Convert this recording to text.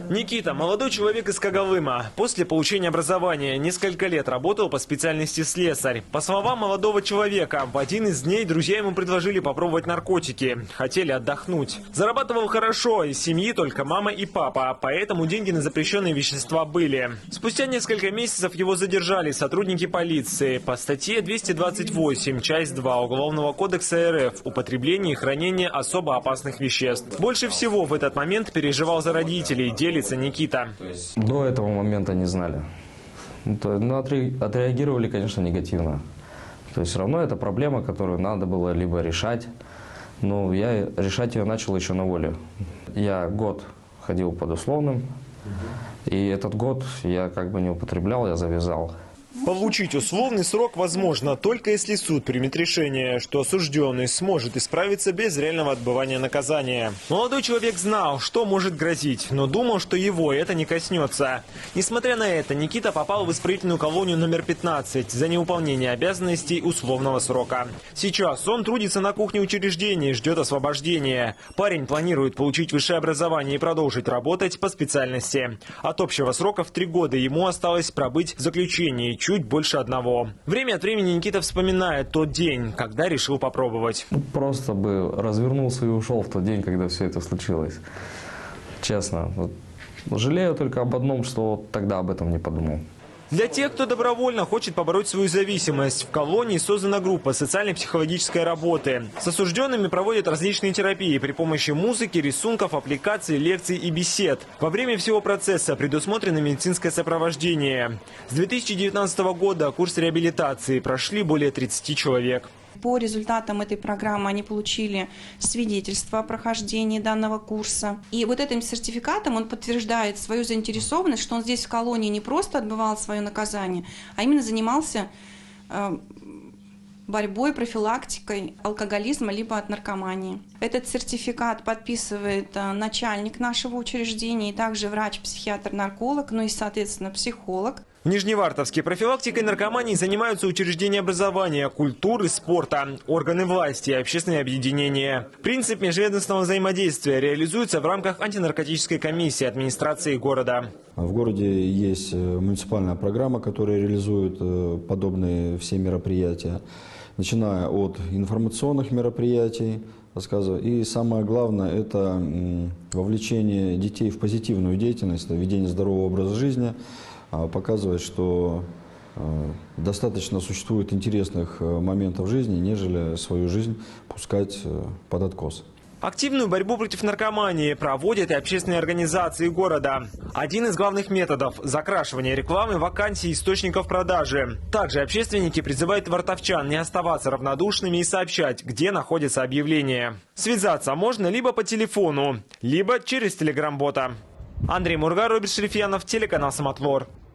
Никита – молодой человек из Когалыма. После получения образования несколько лет работал по специальности слесарь. По словам молодого человека, в один из дней друзья ему предложили попробовать наркотики. Хотели отдохнуть. Зарабатывал хорошо, из семьи только мама и папа, поэтому деньги на запрещенные вещества были. Спустя несколько месяцев его задержали сотрудники полиции по статье 228, часть 2 Уголовного кодекса РФ «Употребление и хранение особо опасных веществ». Больше всего в этот момент переживал за родителей, делится Никита. До этого момента не знали. Отреагировали, конечно, негативно. То есть все равно это проблема, которую надо было либо решать. Но я решать ее начал еще на воле. Я год ходил под условным. И этот год я как бы не употреблял, я завязал. Получить условный срок возможно только если суд примет решение, что осужденный сможет исправиться без реального отбывания наказания. Молодой человек знал, что может грозить, но думал, что его это не коснется. Несмотря на это, Никита попал в исправительную колонию номер 15 за неуполнение обязанностей условного срока. Сейчас он трудится на кухне учреждения и ждет освобождения. Парень планирует получить высшее образование и продолжить работать по специальности. От общего срока в 3 года ему осталось пробыть в заключении чуть больше 1. Время от времени Никита вспоминает тот день, когда решил попробовать. Просто бы развернулся и ушел в тот день, когда все это случилось. Честно. Жалею только об одном, что тогда об этом не подумал. Для тех, кто добровольно хочет побороть свою зависимость, в колонии создана группа социально-психологической работы. С осужденными проводят различные терапии при помощи музыки, рисунков, аппликаций, лекций и бесед. Во время всего процесса предусмотрено медицинское сопровождение. С 2019 года курс реабилитации прошли более 30 человек. По результатам этой программы они получили свидетельство о прохождении данного курса. И вот этим сертификатом он подтверждает свою заинтересованность, что он здесь в колонии не просто отбывал свое наказание, а именно занимался борьбой, профилактикой алкоголизма либо от наркомании. Этот сертификат подписывает начальник нашего учреждения и также врач-психиатр-нарколог, ну и, соответственно, психолог. В Нижневартовске профилактикой наркомании занимаются учреждения образования, культуры, спорта, органы власти и общественные объединения. Принцип межведомственного взаимодействия реализуется в рамках антинаркотической комиссии администрации города. В городе есть муниципальная программа, которая реализует подобные все мероприятия, начиная от информационных мероприятий, и самое главное – это вовлечение детей в позитивную деятельность, ведение здорового образа жизни. Показывает, что достаточно существует интересных моментов жизни, нежели свою жизнь пускать под откос. Активную борьбу против наркомании проводят и общественные организации города. Один из главных методов – закрашивание рекламы вакансий источников продажи. Также общественники призывают вартовчан не оставаться равнодушными и сообщать, где находится объявление. Связаться можно либо по телефону, либо через телеграм-бота. Андрей Мурга, Роберт Шерифьянов, телеканал «Самотвор».